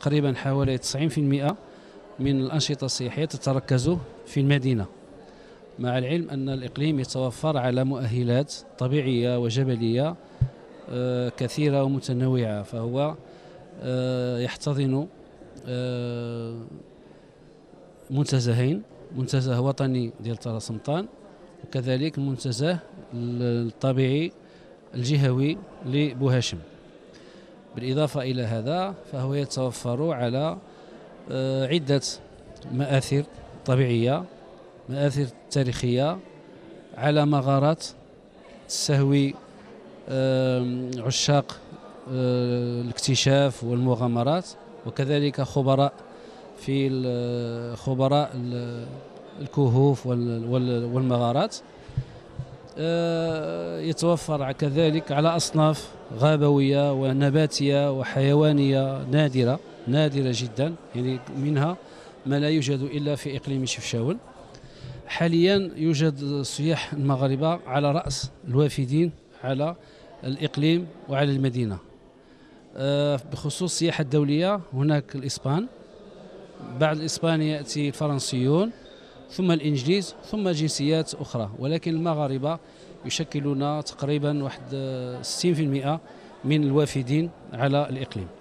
تقريبا حوالي 90% من الأنشطة السياحية تتركز في المدينة، مع العلم أن الإقليم يتوفر على مؤهلات طبيعية وجبلية كثيرة ومتنوعة، فهو يحتضن منتزهين: منتزه وطني ديال طراسمطان، وكذلك المنتزه الطبيعي الجهوي لبوهاشم. بالإضافة إلى هذا فهو يتوفر على عدة مآثر طبيعية، مآثر تاريخية، على مغارات تستهوي عشاق الاكتشاف والمغامرات، وكذلك خبراء خبراء الكهوف والمغارات. يتوفر كذلك على أصناف غابوية ونباتية وحيوانية نادرة جدا، يعني منها ما لا يوجد إلا في إقليم شفشاون. حاليا يوجد السياح المغاربة على رأس الوافدين على الإقليم وعلى المدينة. بخصوص السياحة الدولية هناك الإسبان، بعد الإسبان يأتي الفرنسيون، ثم الإنجليز، ثم جنسيات أخرى، ولكن المغاربة يشكلون تقريبا 60% من الوافدين على الإقليم.